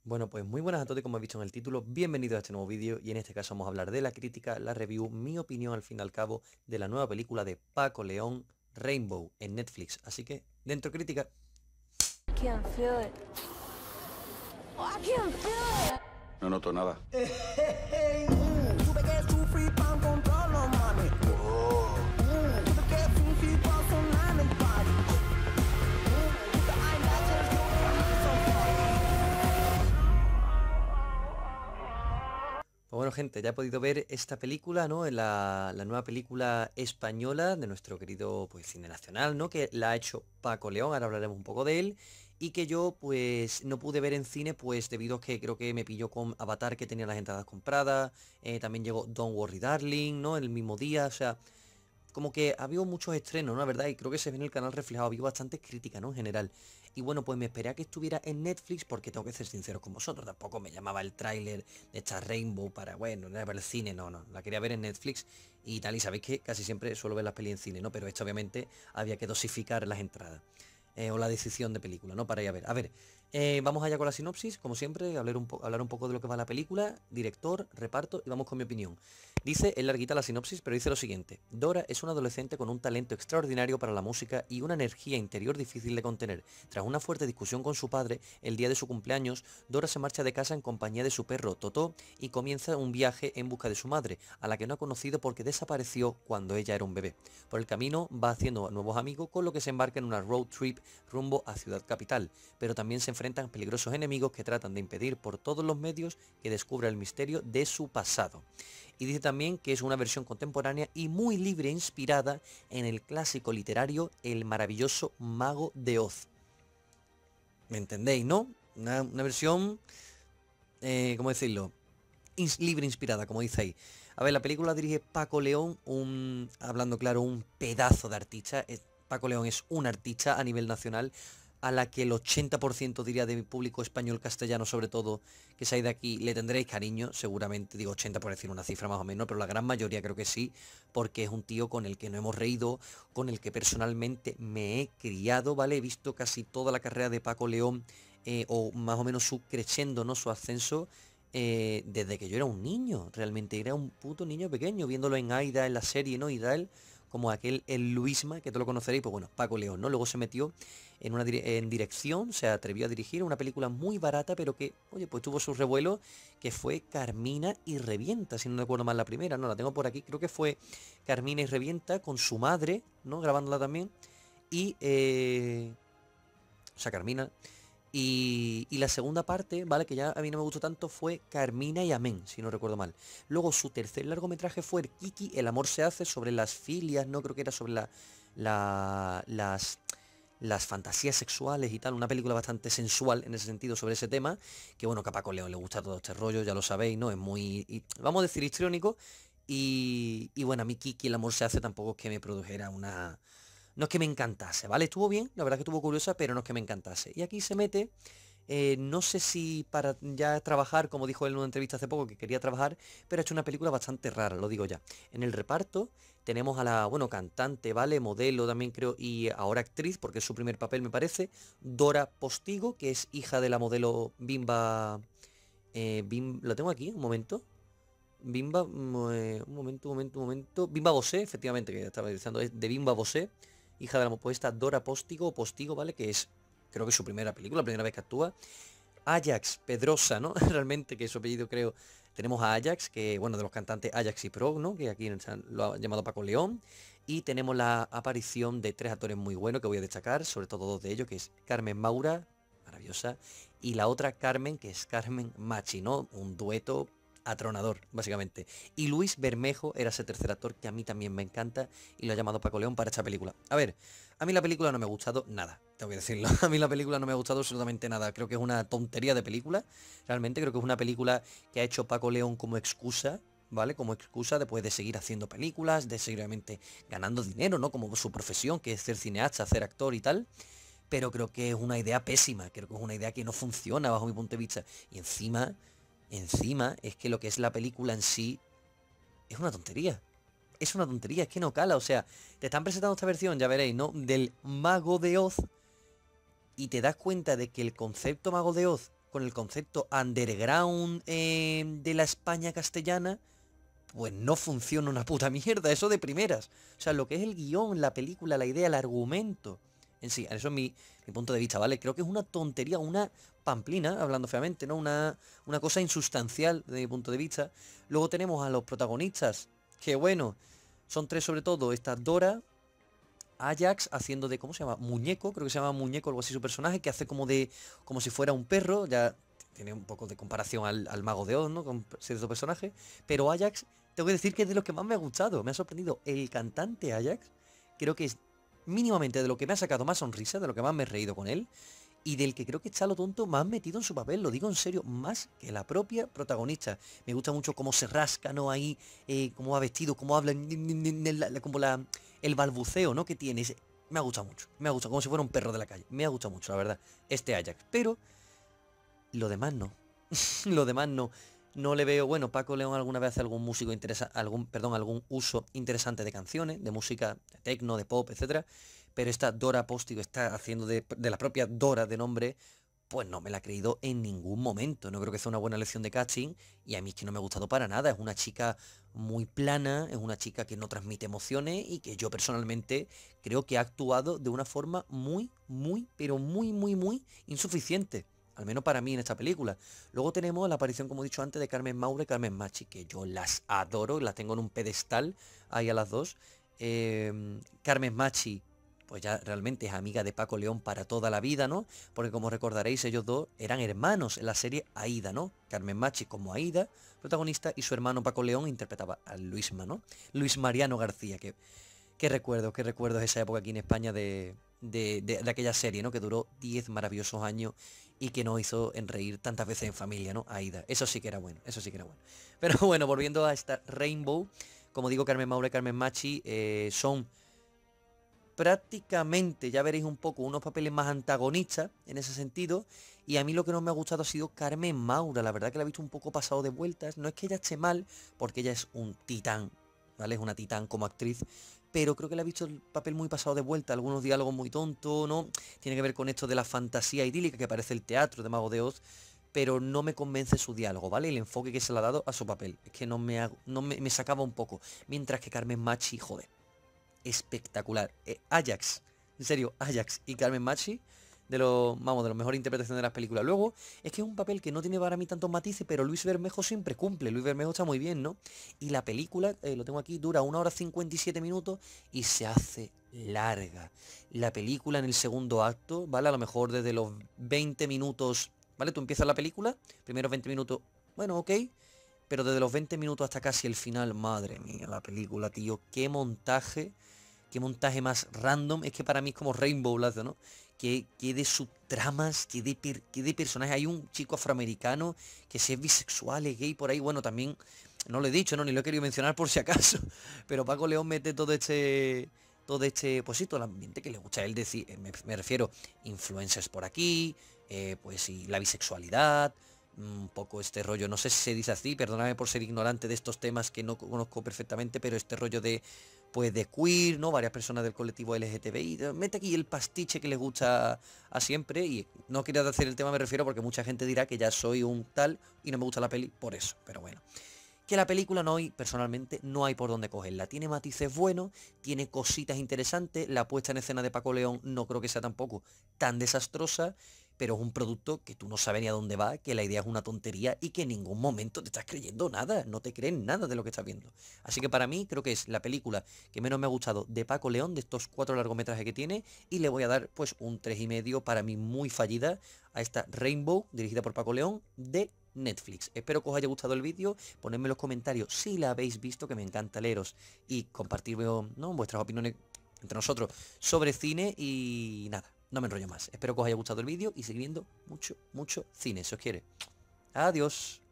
Bueno, pues muy buenas a todos, como he visto en el título, bienvenidos a este nuevo vídeo y en este caso vamos a hablar de la crítica, la review, mi opinión al fin y al cabo de la nueva película de Paco León, Rainbow, en Netflix. Así que, dentro crítica. I can't feel it. Oh, I can't feel it. No noto nada. Tuve que sufrir pa' encontrarlo, mami. Tuve que fingir pa' sonar en el party. The eyelashes don't so Pues bueno, gente, ya he podido ver esta película, ¿no? En la nueva película española de nuestro querido pues, cine nacional, ¿no? Que la ha hecho Paco León, ahora hablaremos un poco de él. Y que yo, pues, no pude ver en cine, pues, debido a que creo que me pilló con Avatar, que tenía las entradas compradas. También llegó Don't Worry Darling, ¿no? El mismo día, o sea, como que ha habido muchos estrenos, ¿no? La verdad, y creo que se ve en el canal reflejado, ha habido bastante crítica, ¿no? En general. Y bueno, pues me esperé a que estuviera en Netflix porque tengo que ser sincero con vosotros. Tampoco me llamaba el tráiler de esta Rainbow para, bueno, no era para el cine, no. La quería ver en Netflix y tal. Y sabéis que casi siempre suelo ver las pelis en cine, ¿no? Pero esto obviamente había que dosificar las entradas. O la decisión de película, ¿no? Para ir a ver. A ver, vamos allá con la sinopsis, como siempre, hablar un poco de lo que va la película, director, reparto y vamos con mi opinión. Dice, es larguita la sinopsis, pero dice lo siguiente. Dora es una adolescente con un talento extraordinario para la música y una energía interior difícil de contener. Tras una fuerte discusión con su padre, el día de su cumpleaños, Dora se marcha de casa en compañía de su perro Totó y comienza un viaje en busca de su madre, a la que no ha conocido porque desapareció cuando ella era un bebé. Por el camino va haciendo nuevos amigos, con lo que se embarca en una road trip rumbo a Ciudad Capital, pero también se enfrentan a peligrosos enemigos que tratan de impedir por todos los medios que descubra el misterio de su pasado. Y dice también que es una versión contemporánea y muy libre e inspirada en el clásico literario El maravilloso Mago de Oz. ¿Me entendéis, no? Una versión, ¿cómo decirlo? Libre inspirada, como dice ahí. A ver, la película dirige Paco León, hablando claro, un pedazo de artista. Paco León es un artista a nivel nacional, a la que el 80% diría de mi público español castellano, sobre todo, que se ha de aquí, le tendréis cariño, seguramente, digo 80 por decir una cifra más o menos, pero la gran mayoría creo que sí, porque es un tío con el que no hemos reído, con el que personalmente me he criado, ¿vale? He visto casi toda la carrera de Paco León, o más o menos su crescendo, ¿no? Su ascenso, desde que yo era un niño, realmente era un puto niño pequeño, viéndolo en Aida, en la serie, ¿no? Y tal, como aquel el Luisma, que todos lo conoceréis, pues bueno, Paco León, ¿no? Luego se metió en dirección, se atrevió a dirigir una película muy barata, pero que, oye, pues tuvo su revuelo, que fue Carmina y Revienta, si no recuerdo mal la primera, no, la tengo por aquí, creo que fue Carmina y Revienta con su madre, ¿no? Grabándola también, y, o sea, Carmina. Y la segunda parte, ¿vale? Que ya a mí no me gustó tanto, fue Carmina y Amén, si no recuerdo mal. Luego su tercer largometraje fue el Kiki, El amor se hace, sobre las filias, no creo que era sobre las fantasías sexuales y tal. Una película bastante sensual en ese sentido sobre ese tema. Que bueno, que a Paco León le gusta todo este rollo, ya lo sabéis, ¿no? Es muy, vamos a decir, histriónico. Y bueno, a mí Kiki, El amor se hace tampoco es que me produjera una... No es que me encantase, ¿vale? Estuvo bien, la verdad que estuvo curiosa, pero no es que me encantase. Y aquí se mete, no sé si para ya trabajar, como dijo él en una entrevista hace poco, que quería trabajar, pero ha hecho una película bastante rara, lo digo ya. En el reparto tenemos a la, bueno, cantante, ¿vale? Modelo también creo, y ahora actriz, porque es su primer papel me parece, Dora Postigo, que es hija de la modelo Bimba... lo tengo aquí, un momento. Bimba, un momento. Bimba Bosé, efectivamente, que estaba diciendo, es de Bimba Bosé, hija de la poeta Dora Postigo, ¿vale? Que es, creo que es su primera película, la primera vez que actúa. Ajax Pedrosa, ¿no? Realmente, que es su apellido, creo. Tenemos a Ajax, que, bueno, de los cantantes Ajax y Prog, ¿no? Que aquí lo ha llamado Paco León. Y tenemos la aparición de tres actores muy buenos que voy a destacar, sobre todo dos de ellos, que es Carmen Maura, maravillosa, y la otra Carmen, que es Carmen Machi, ¿no? Un dueto atronador, básicamente. Y Luis Bermejo era ese tercer actor que a mí también me encanta y lo ha llamado Paco León para esta película. A ver, a mí la película no me ha gustado nada, tengo que decirlo. A mí la película no me ha gustado absolutamente nada. Creo que es una tontería de película. Realmente creo que es una película que ha hecho Paco León como excusa, ¿vale? Como excusa después de seguir haciendo películas, de seguir obviamente ganando dinero, ¿no? Como su profesión, que es ser cineasta, ser actor y tal. Pero creo que es una idea pésima, creo que es una idea que no funciona bajo mi punto de vista. Y encima es que lo que es la película en sí es una tontería. Es una tontería, es que no cala. O sea, te están presentando esta versión, ya veréis, ¿no? Del Mago de Oz. Y te das cuenta de que el concepto Mago de Oz con el concepto underground de la España castellana, pues no funciona una puta mierda, eso de primeras. O sea, lo que es el guión, la película, la idea, el argumento, en sí, eso es mi punto de vista, ¿vale? Creo que es una tontería, una pamplina, hablando feamente, ¿no? Una cosa insustancial de mi punto de vista. Luego tenemos a los protagonistas, que bueno, son tres sobre todo, esta Dora, Ajax haciendo de, ¿cómo se llama? Muñeco, creo que se llama Muñeco, algo así su personaje, que hace como si fuera un perro, ya tiene un poco de comparación al Mago de Oz, ¿no? Con cierto personaje, pero Ajax, tengo que decir que es de los que más me ha gustado, me ha sorprendido. El cantante Ajax, creo que es mínimamente de lo que me ha sacado más sonrisa, de lo que más me he reído con él, y del que creo que está lo tonto más metido en su papel, lo digo en serio, más que la propia protagonista. Me gusta mucho cómo se rasca, ¿no? Ahí, cómo va vestido, cómo habla, como el balbuceo, ¿no? Que tiene. Me ha gustado mucho, me ha gustado, como si fuera un perro de la calle. Me ha gustado mucho, la verdad, este Ajax. Pero lo demás no. Lo demás no. No le veo, bueno, Paco León alguna vez hace algún músico interesa, algún uso interesante de canciones, de música, de techno, de pop, etcétera. Pero esta Dora Póstigo está haciendo de la propia Dora de nombre, pues no me la he creído en ningún momento. No creo que sea una buena lección de casting y a mí es que no me ha gustado para nada. Es una chica muy plana, es una chica que no transmite emociones y que yo personalmente creo que ha actuado de una forma pero muy insuficiente. Al menos para mí en esta película. Luego tenemos la aparición, como he dicho antes, de Carmen Maura y Carmen Machi, que yo las adoro, las tengo en un pedestal ahí a las dos. Carmen Machi, pues ya realmente es amiga de Paco León para toda la vida, ¿no? Porque como recordaréis, ellos dos eran hermanos en la serie Aída, ¿no? Carmen Machi como Aída, protagonista, y su hermano Paco León interpretaba a Luisma, ¿no? Luis Mariano García, que qué recuerdos esa época aquí en España de aquella serie, ¿no? Que duró 10 maravillosos años y que nos hizo en reír tantas veces en familia, ¿no? Aida. Eso sí que era bueno, eso sí que era bueno. Pero bueno, volviendo a esta Rainbow, como digo, Carmen Maura y Carmen Machi son prácticamente, ya veréis un poco, unos papeles más antagonistas en ese sentido. Y a mí lo que no me ha gustado ha sido Carmen Maura. La verdad que la he visto un poco pasado de vueltas. No es que ella esté mal, porque ella es un titán, ¿vale? Es una titán como actriz. Pero creo que le ha visto el papel muy pasado de vuelta, algunos diálogos muy tontos, ¿no? Tiene que ver con esto de la fantasía idílica que parece el teatro de Mago de Oz, pero no me convence su diálogo, ¿vale? El enfoque que se le ha dado a su papel. Es que me sacaba un poco. Mientras que Carmen Machi, joder, espectacular. Ajax, en serio, Ajax y Carmen Machi, de los mejores interpretaciones de las películas. Luego, es que es un papel que no tiene para mí tantos matices, pero Luis Bermejo siempre cumple. Luis Bermejo está muy bien, ¿no? Y la película, lo tengo aquí, dura 1 hora 57 minutos y se hace larga. La película en el segundo acto, ¿vale? A lo mejor desde los 20 minutos, ¿vale? Tú empiezas la película, primeros 20 minutos, bueno, ok. Pero desde los 20 minutos hasta casi el final, madre mía, la película, tío, qué montaje más random. Es que para mí es como Rainbow Lazo, ¿no? Que de subtramas, que de personajes. Hay un chico afroamericano que si es bisexual, es gay por ahí. Bueno, también, no lo he dicho, ¿no? Ni lo he querido mencionar por si acaso. Pero Paco León mete pues sí, todo el ambiente que le gusta a él decir, me refiero, influencers por aquí, pues sí, la bisexualidad, un poco este rollo, no sé si se dice así, perdóname por ser ignorante de estos temas que no conozco perfectamente, pero este rollo de, pues de queer, ¿no? Varias personas del colectivo LGTBI, mete aquí el pastiche que les gusta a siempre, y no quería hacer el tema, me refiero, porque mucha gente dirá que ya soy un tal y no me gusta la peli por eso, pero bueno. Que la película no hay, personalmente, no hay por dónde cogerla. Tiene matices buenos, tiene cositas interesantes, la puesta en escena de Paco León no creo que sea tampoco tan desastrosa, pero es un producto que tú no sabes ni a dónde va, que la idea es una tontería y que en ningún momento te estás creyendo nada, no te crees nada de lo que estás viendo. Así que para mí creo que es la película que menos me ha gustado de Paco León, de estos 4 largometrajes que tiene, y le voy a dar pues un 3,5, para mí muy fallida, a esta Rainbow, dirigida por Paco León, de Netflix. Espero que os haya gustado el vídeo, ponedme en los comentarios si la habéis visto, que me encanta leeros, y compartir, ¿no?, vuestras opiniones entre nosotros sobre cine. Y nada, no me enrollo más. Espero que os haya gustado el vídeo y seguir viendo mucho cine, si os quiere. Adiós.